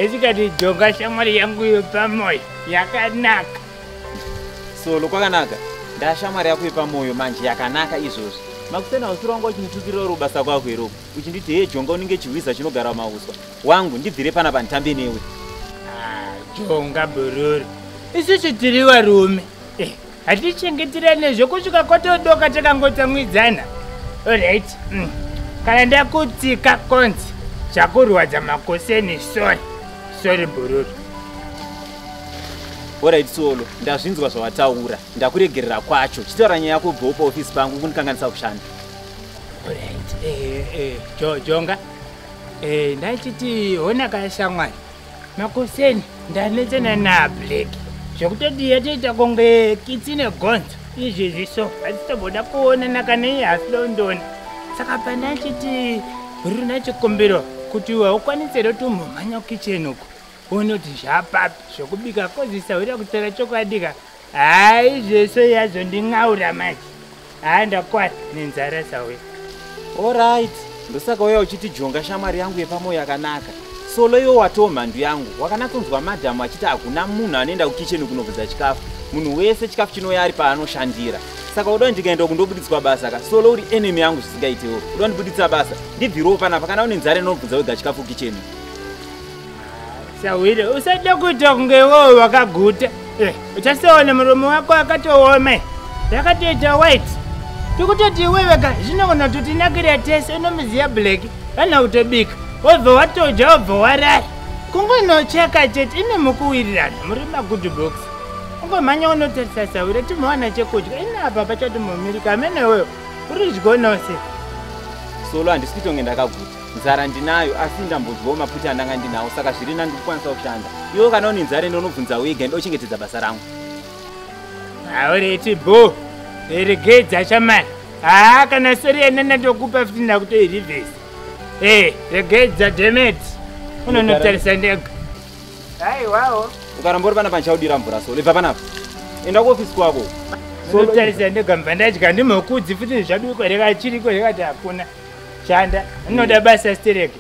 esikati jonga shamwari yangu yepamoyo yakanaka. Solo kwakanaka ndashamwari yako yepamoyo manje yakanaka izvozvi. Makusena usura wangu uchinitukirira rubasa kwako iroko uchinditi he jonga unenge chiwiza chinogara mauswa wangu ndibvire pana panditambe newe. Jonga bururu isusu tiri varume hatichengeterane zvokusvika kwatodoka takangotsamwidzana. Alright, kana ndakutsika konzi zvakurwadza makoseni sorry bururu. Alright Solo, ndazvinzwa zvawataura ndakuregerera kwacho chitaura nyaya yako ubve paofisi pangu kundikanganisa kushanda. Alright, Jonga ndachiti hona kashamwari makoseni ndanetsana naBlack zvokutoti yatoita kunge kitsine gonzo izvezvi so hatitoboda kuonana kana iye hasi London. Saka pandachiti ruri nachikumbiro kuti ukwanise rotomumhanya kukicheni uko unoti zvapapi zvokubika kozisahurira kutora chokwadika. Hai zveso yazondin'aura manje ndakwata nenzara sawe. Alright, ndosaka uya uchiti jonga shamwari yangu yepamoyo yakanaka. Solo iwe watoo mhandu yangu wakanakunzwa madhamu achiti hakuna munhu anoenda kukicheni kunobvudza chikafu, munhu wese chikafu chinouya ari paanoshandira. Saka uda ndikaenda kundobudidzwa basa ka Solo uri enemy yangu zvisingaitewo uda ndibuditsa basa ndibvirewo panapa kana une nzara inobvudza wega chikafu kicheni. Sawire usada kuita kunge wowe wakaguta uchaseona muromo wako akatooma yakatoita white tikutoti iwe wega zvinogona kutotinakira tese unomuziya Black kana kutobika wobva watoja wobva warara kungonocheka chete ine mukuwirirana muri magood box ungomhanya unotarisa Sawire timowana chekudya ine apa pachatomumirika amenewewo uri zvigonose. Solo handisi kuitonge ndakaguta nzara ndinayo asi ndambodzwawo maputi andanga ndinawo saka zviri nani ndikukwanisa kushanda. Iwe kana une nzara inonobvunza wega ndochengetedza basa rangu. Alright bo regedza shamari kana sori yena ndatokupa futi ndakutoirivhesa. Regedza demet unonotarisa ndega. Haiwawo ukaramba uri panapa ndichaudira mvura Solo ibva panapa enda kuofisi kwako. Unotarisa ndega mbva ndadya ndimokudzi futi zvadiko reka chiriko rekati hakuna shanda ndinoda basa stereke.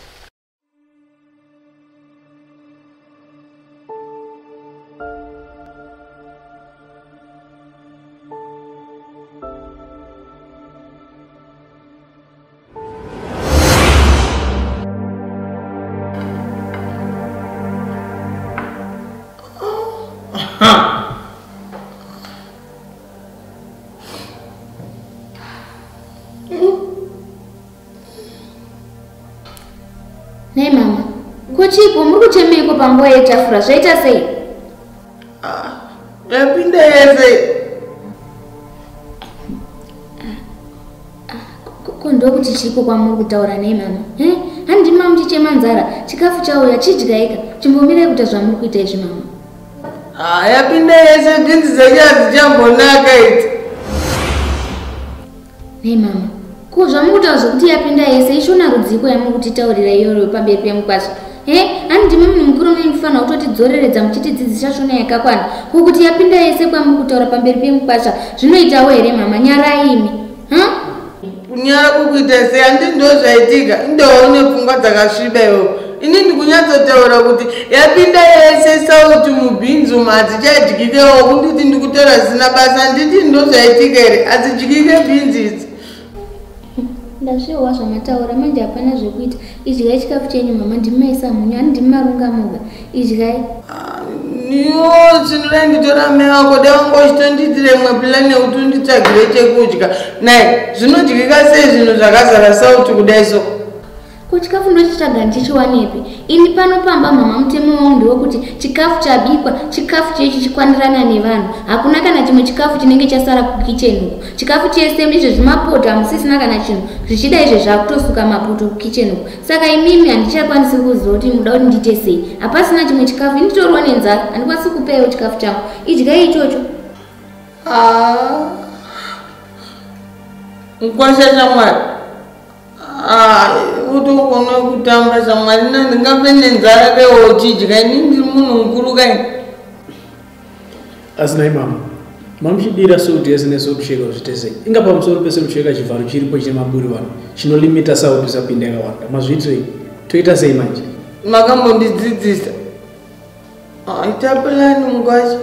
Nei mama, kuchipo muri kuchemeko panguva yetafura zvaita sei? Yapinda yese. Ndokuti chipo kwamuri kutaura nei mama? Handima muchichema nzara chikafu chauya chidyaika chimbomirai kuita zvamuri kuita izvi mama. Yapinda yese bhinzi dzenyu hadzichambonaka idzi. Nei mama, ko zvamuri kutaura zvokuti yapinda yese ishona rudziko yamuri kutitaurira iyoyo pamberi pemukwasva. Handima munhu mukuru munofanira kutotidzoreredza muchitidzidzisa shona yakakwana kokuti yapinda yese kwamuri kutaura pamberi pemukwasva zvinoitawo here mama? Nyara imi kunyara kukuita sei? Handii ndo zvaitika ndoone pfungwa dzakasviba iwo. Ini ndikunyatsotaura kuti yapinda yese sauti mubhinzi umu hadzichadyikewo kunditi ndikutaura zvisina basa. Handiti ndo zvaitika here? Hadzidyike bhinzi idzi. Ndazviwa zvamataura manje hapana zvekuita. Idyai chikafu chenyu mama, ndimaisa munyu ani ndimarunga muga. Idyai. Niwo zvinoda nditora mai wako dawangochitondiitire mwe plani yekuti unditsvagire chekudya. Nai zvinodyika sei zvinhu zvakazara sauti kudai so? Kuchikafu ndochitsvaga ndichiwanepi? Ini pano pamba mama mutemo wangu ndewekuti chikafu chabikwa, chikafu chechi chikwanirana nevanhu. Hakuna kana chimwe chikafu chinenge chasara kukicheni uko. Chikafu chese izvo zvimapoto hamusisina kana chinhu. Zvichida izvo zvakutosuka mapoto kukicheni uko. Saka imimi handichakwanisi kuziva kuti muda kuti ndiite sei. Hapasina chimwe chikafu, nditoriwo nenzara, handikwanisi kupeiwo chikafu changu. Idyai ichocho. Mukwasha shamwari. Utokona kutamba shamwari ndingape nenzara kewo uchidya. Ini ndiri munhu mukuru kai. Asina imama mamuchidira sauti yese nesokusheka zviite sei? Inga pamusoro pese kucheka chivharo chiripo chine maburi wano chinolimita sauti isapinda yakawanda. Mazviitirei? Toita sei manje? Makambondidzidzisa Itapulani mungwacha.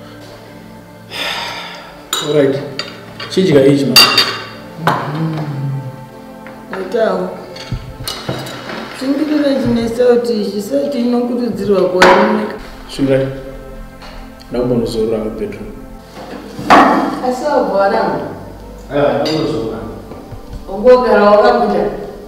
Alright. Chijika ichi man. Itawo. Chingirira chinesa inokurudzirwa kuwanika. Sungari. Naomba uzorora mu bedroom. Asabvara. Naomba Ungogara wakakuta.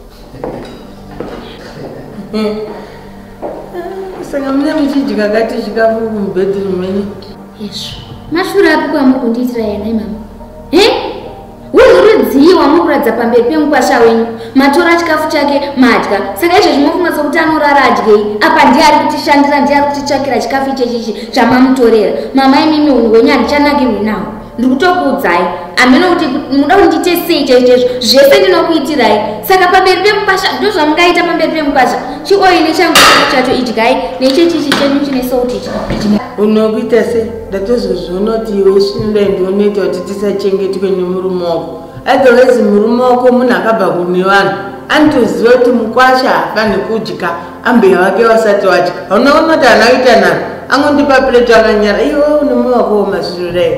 Saka mune muchidya kati chikafu mubedroom meni. Yesu. Mashura api kwamuri kundiitira yena imama? Unorudziwa mukuradza pamberi pemukwasha wenyu. Matora chikafu chake madya. Saka izvo zvinofunga sokuti anorara adyei. Apa ndiye ari kutishandira, ndiye ari kutitsvakira chikafu ichechichi chamamutorera. Mama imimi unhu wenyu handichanakirwi nawo. Ndiri kutokuudzai. Hameno kuti muda kundiite sei chaizvo zvese ndinokuitirai. Saka pamberi pemukwasha ndo zvamungaita pamberi pemukwasha. Chioine changu chacho idyai nechechichi chenyu chine sauti ichi. Unokuita sei? Ndatozozviona kuti iwe shinda ndinoita kuti tisachengetwe nemurume wako. Otherwise murume wako munhu akabva kune vanhu. Anotoziva kuti mukwasha hafani kudya ambeya wake wasati wadya. Unoona kuti hana kuita nhano. Angondipa plate akanyara. Iwe une mumwe wako wamazvirurai.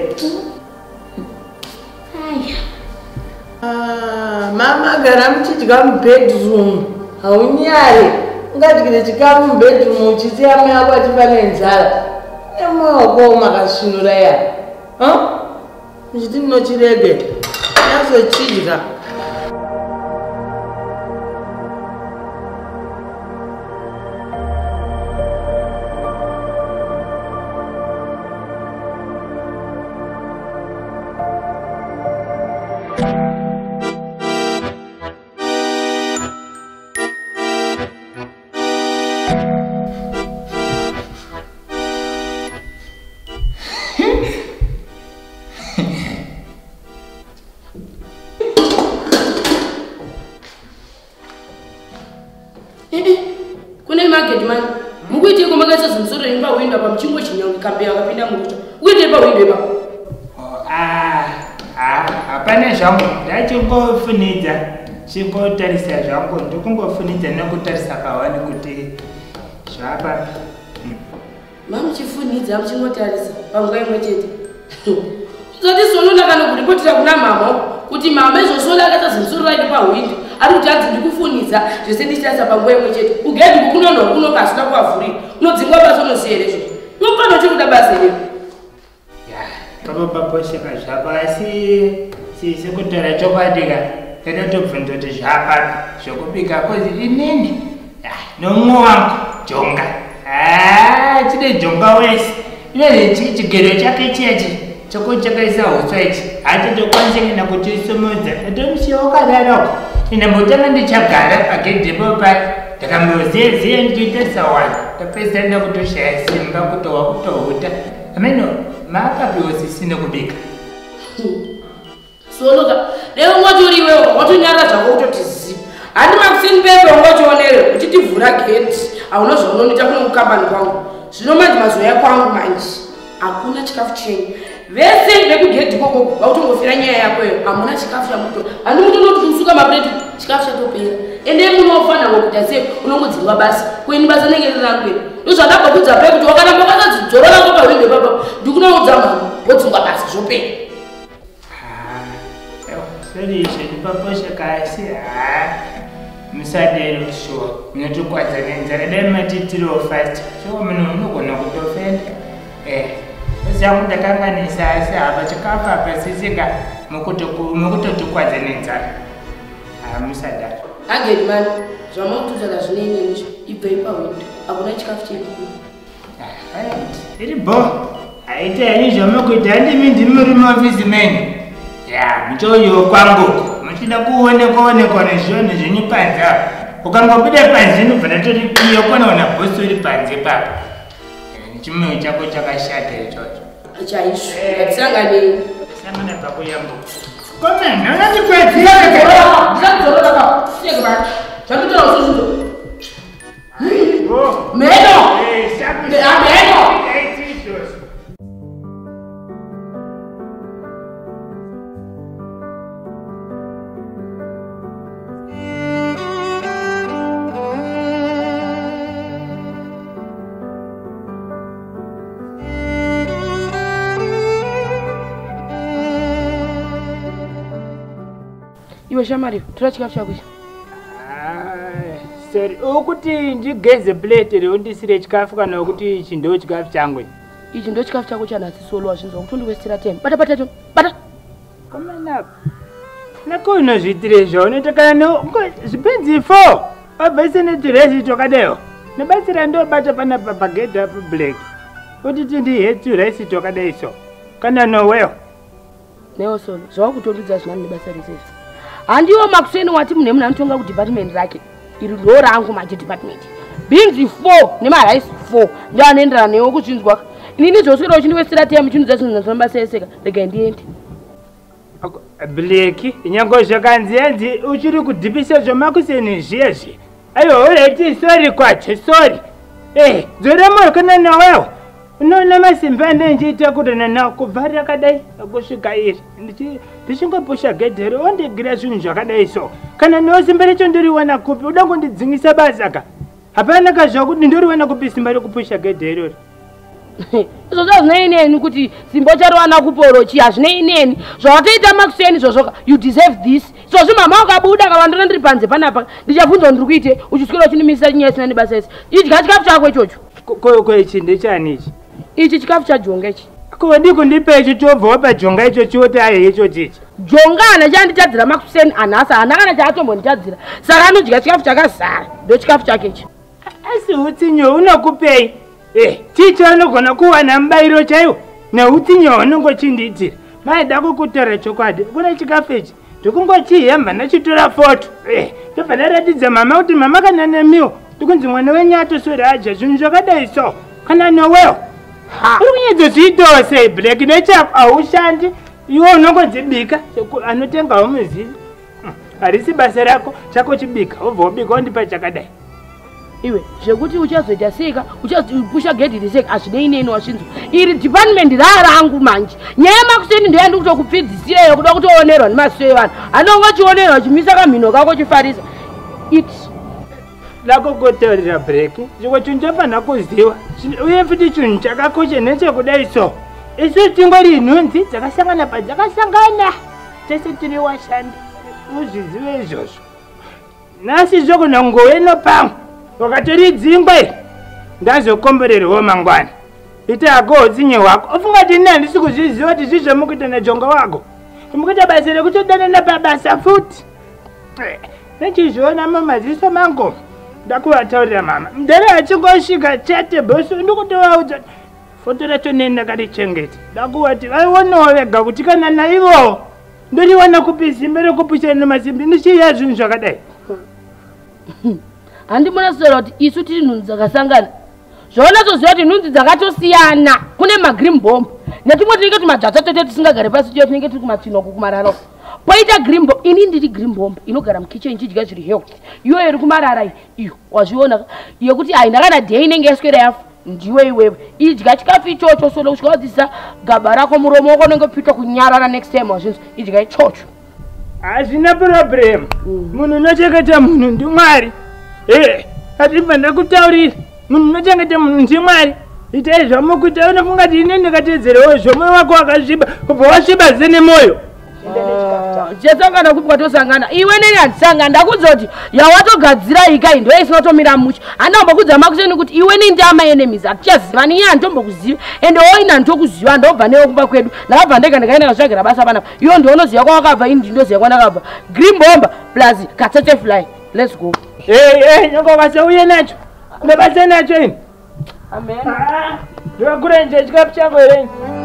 Mama gara muchidya mubedroom. Haunyari. Ungadyire chikafu mubedroom uchisiya mai wako achifa nenzara. Nemwe wako makasvinura ya. Muchiti ndinochirege. Nazochidya. Kune market man. Mukuite kumakaisa zimsoro imba window pa mchingo chinyonge kambe akapinda muruto. Uite pa window ipa. Hapana zvangu ndachingofunidza chingotarisa zvangu ndikungofunidza nekutarisa kawani kuti zvapa. Mama chifunidza muchingotarisa panguva imwe chete. Zoti sonona kana kuripotera kuna mama kuti mama izosola akaita zimsoro raiti pa window. Ari kuti adzi ndikufunidza zvese ndichitasa panguva imwe chete. Ugedi kunono kuno kasina kuavhurira. Unodzingwa basa unosiyere izvo. Nopano chikuda basa iri. Paposheka zvako asi sekutaura chokwadi ndinotobvunza kuti zvapapi zvokubika kozi inini nomumwe wangu jonga chide jonga wese inozi chigero chake chiyachi chokuchakaisa uswa ichi hatotokwanisa kuenda kutisumudza atomusiya wakadaroko inambotanga ndichagara pagedhipo paya ndakamboziyaziya ndichiita sawani tapedzisa ndakutoshaya simba kutowa kutohuta ameno maakapiwosisine kubika. Sonoka, leo ngotori wewe watonyara zvako utoti zizi. Handi makusini pepe ngochionere uchitivhura gate. Hauna zvaunonita kuno mukambani kwangu. Zvino manje mazoya kwangu manje. Hakuna chikafu chenyu. Vese vekugedhi koko vautongofira nyaya yakoyo. Hamuna chikafu chamuto. Handi mutonoti kusuka maplate chikafu chatopera. Ende munofana ngokuita sei unongodzingwa basi. Kuini basa nenge rirangwe. Ndozvandakabvunza pe kuti wakaramba wakadzidzorora ko pawindo papa. Ndikunoudza mama wodzingwa basa zvopera. Sorry, ndipaposheka asi musadero sure munotukwadza nenzara dai matitiro fast so munhu unogona kutofenda zangu ndakanganisa asi apa chikafu apa sisika mukutotukwadza nenzara musadaro Agedi man zvamakutudzana zvinei nenicho ibvei pawindo hakuna chikafu chekuku iri bo haita yani zvamukuita handimi ndiri muri muofisi menyu muchoyo kwangu muchida kuonekwa nezvionhu zvenyu panze apa ukangobuda panze inobva ndatori iyo kuonaona bhosi uri panze papa chimwewo chako chakashata ichocho chaizvo ngatisanganei samana pakuyambuka komene unandikwedzira ndakuzorora siekubata chakutora ususuzo meno meno iwe shamari tora chikafu chako ichi. Sorry, ukuti ndigeze plate riundisire chikafu kana ukuthi ichi ndo chikafu changu. Ichi ndo chikafu chako chanasi solo wazvinzwa kuti undiwestera time. Bata potato, bata. Komana. Nakuno zvitire zvaunoita kana zvipenzi 4. Abvese netiresi tokadeo. Nebatsira ndo bata pana papagedhi apo black. Kuti tindihetu rice tokadai so. Kana nowewo. Newo solo, zvawakutondudza zvinani nebasa rese. Handiwo Makuseni wati munhu anotonga kudepartment rake. Iri ndo rangu maje department. Beans 4 nemarice 4 ndio anoenderana newo kuzvinzwa. Inini zvoswera uchindiwestera time chinudza zvinhu zvamabasa eseka. Rega ndiende. Bleki, nyango zvakanzienzi uchiri kudhipisa zvomakuseni zvezvi. Ayo, alright, sorry kwacho, sorry. Dzoremo kana nawewo. Unoona masimba andiita kuti nana kubva rakadai kusvika iri. Ndichingopusha gedhero ondigira zvinhu zvakadai so. Kana newo simba racho ndiriwana kupi, uda kundidzingisa basa ka. Hapana kazvakuti ndiriwana kupi simba rekupusha gedhero. Izvo zvazvinoineni kuti simba uchariwana kuporo chi hazvinoineni. Zvawatoita Makuseni zvozvoka, you deserve this. Izvozvi mama ukabuda kavandona ndiri panze panapa ndichabvunza ndiri kuite uchiswera uchindimisa chinyaya isina nebasa ese. Idya chikafu chako ichocho. Ko ichi ndechani ichi? Ichi chikafu chajonga ichi. Kodi kundipe chitobvawo pajonga icho chioti aye icho chichi. Jonga ana chanditadzira Makuseni anhasi haana kana chaatombonditadzira. Saka anodya chikafu chakazara. Ndo chikafu chake ichi. Asi utsinyo unokupei? Ticha anogona kuwana mubayiro chaiwo. Neutsinyo unongochinditira. Maida kukutaura chokwadi. Kuna chikafu ichi. Ndikungochihemba ndachitora foto. Ndobva ndaratidza mama kuti mama kana nemiwo. Ndikunzi mwana wenyu atoswera adya zvinhu zvakadai so. Kana nowewo. Uri kunyadzozviitawo sei Black nechako haushandi. Iwe unongodzibika. Anotengawo muzivi. Harisi basa rako. Chako chibika. Wobva wabika wondipa chakadai. Iwe zvekuti uchazoita seka uchazipusha gedhi riseka hazvineineni wasvinzwa. Iri department rarangu manje. Nyaya Makuseni ndo yandikutokupfidzisireyo kuda kutoonerwa nemaso evanhu. Anongachionerwa chimisa kamhino kako chifarisa. Lako kutaurira Black. Chiko chinhu chafanha kuziva. Uye futi chinhu chakakosha nechekudai so. Isu tingori nhunzi dzakasangana padzakasangana. Tese tiri washandi. Uzvizive izvozvo. Nhasi zvogona ngoweno pamwe. Wakatori dzingwe ndazokomborerwawo mangwana. Ita hako utsinye hwako. Ufunga kuti ina handisi kuzviziva kuti zvizvo mukuita najonga wako. Mukuita basa rekutodanana pabasa futi. Nechizviona mumaziso mangu. Ndakuvataurira mama. Mudare achingosvika chete bosi ndikutovaudza. Foto racho neni ndakarichengeta. Ndakuvati vaionawo vega kuti kana naivowo ndoriwana kupi simba rekupusha nemasimbi ndichiya zvinhu zvakadai. Handimona sora kuti isu tiri nhunzi dzakasangana. Zvaunazoziva kuti nhunzi dzakatosiyana. Kune magreen bomb. Netumwe tinenge tumadzvatsa tote tisingagare pasi tiyo tinenge tiri kumatsvina kumarara. Poita green bomb. Ini ndiri green bomb inogara mukitchen ichidya zviri healthy. Iwe iri kumarara iyo wazviona yekuti haina kana day inenge yaswera yafa. Ndiwe iwewe idya chikafu ichocho solo kusvika wadzisa gaba rako muromo wako unenge upita kunyarara next time wazvinzwa idya ichocho. Hazvina problem. Munhu unochengeta munhu ndiMwari. Hatibva ndakutaurira. Munhu unochengeta munhu ndiMwari. Itai zvamukuita unofunga kuti ine ndikatedzerewo zvomoyo wako wakasviba kubva wasviba zene moyo. Chesangana kupwa tosangana. Iwe neni handisangana ndakudza kuti yawatogadzira ika ndo isinotomira muchi. Handambokudza Makuseni kuti iwe neni ndama enemies atichazivani iye handitombokuziva. Ende woina nditokuziva ndobva newe kumba kwedu. Ndakabva ndega ndikaenda kasvagira basa panapa. Iwe ndoonoziva kwawakabva ini ndindoziva kwandakabva. Green bomba plus katsetse fly. Let's go. Nyongo basa uye nacho. Ndabasa nacho ini. Amen. Ndakura nje chikafu chako here.